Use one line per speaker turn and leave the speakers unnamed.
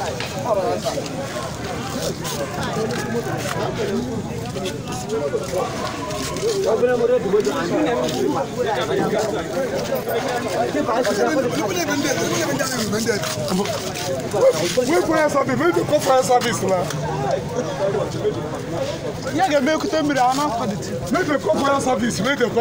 service là. Il y a des mecs qui t'aiment bien, on a pas de